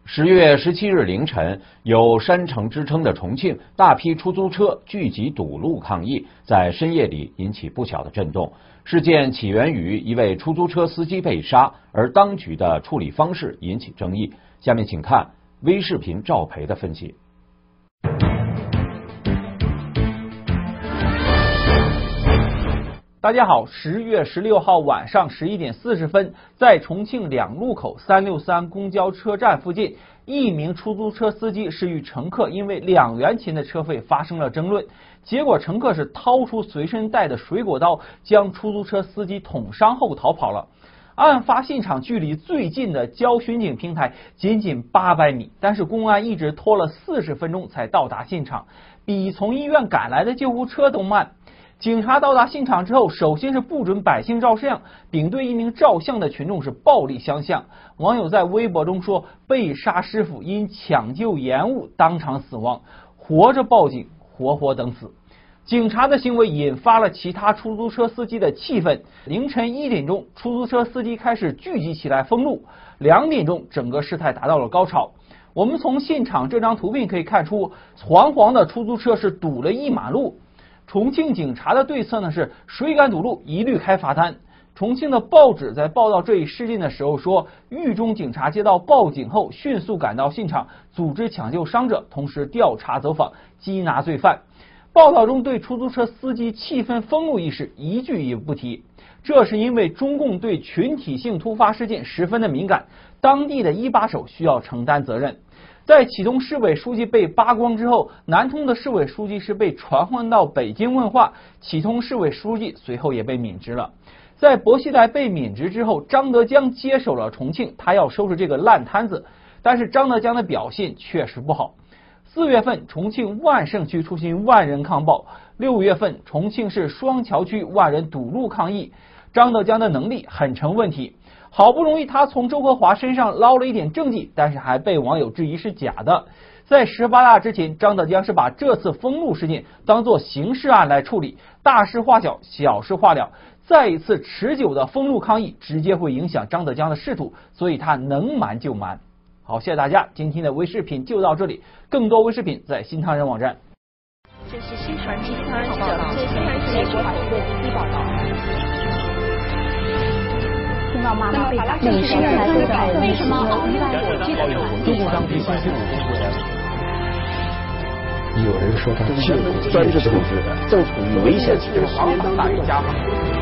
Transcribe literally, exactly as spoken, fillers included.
十月十七日凌晨，有山城之称的重庆，大批出租车聚集堵路抗议，在深夜里引起不小的震动。事件起源于一位出租车司机被杀，而当局的处理方式引起争议。下面请看微视频赵培的分析。 大家好，十月十六号晚上十一点四十分，在重庆两路口三六三公交车站附近，一名出租车司机是与乘客因为两元钱的车费发生了争论，结果乘客是掏出随身带的水果刀，将出租车司机捅伤后逃跑了。案发现场距离最近的交巡警平台仅仅八百米，但是公安一直拖了四十分钟才到达现场，比从医院赶来的救护车都慢。警察到达现场之后，首先是不准百姓照相，并对一名照相的群众是暴力相向。网友在微博中说，被杀师傅因抢救延误当场死亡，活着报警，活活等死。警察的行为引发了其他出租车司机的气愤。凌晨一点钟，出租车司机开始聚集起来封路，两点钟，整个事态达到了高潮。我们从现场这张图片可以看出，黄黄的出租车是堵了一马路。重庆警察的对策呢是谁敢堵路一律开罚单。重庆的报纸在报道这一事件的时候说，狱中警察接到报警后迅速赶到现场，组织抢救伤者，同时调查走访，缉拿罪犯。报道中对出租车司机气愤封路一事一句也不提，这是因为中共对群体性突发事件十分的敏感，当地的一把手需要承担责任。在启通市委书记被扒光之后，南通的市委书记是被传唤到北京问话，启通市委书记随后也被免职了。在薄熙来被免职之后，张德江接手了重庆，他要收拾这个烂摊子，但是张德江的表现确实不好。四月份，重庆万盛区出现万人抗暴；六月份，重庆市双桥区万人堵路抗议。张德江的能力很成问题。好不容易他从周和华身上捞了一点政绩，但是还被网友质疑是假的。在十八大之前，张德江是把这次封路事件当作刑事案来处理，大事化小，小事化了。再一次持久的封路抗议，直接会影响张德江的仕途，所以他能瞒就瞒。好，谢谢大家，今天的微视频就到这里，更多微视频在新唐人网站。 这是新唐人新唐人记者最新的美国法国第一报道。听到妈妈被打，每十年来都在为什么奥运有机的传递当地星期五中国人。 有人说他是专制政治，正处于危险期，这个行当大于家法。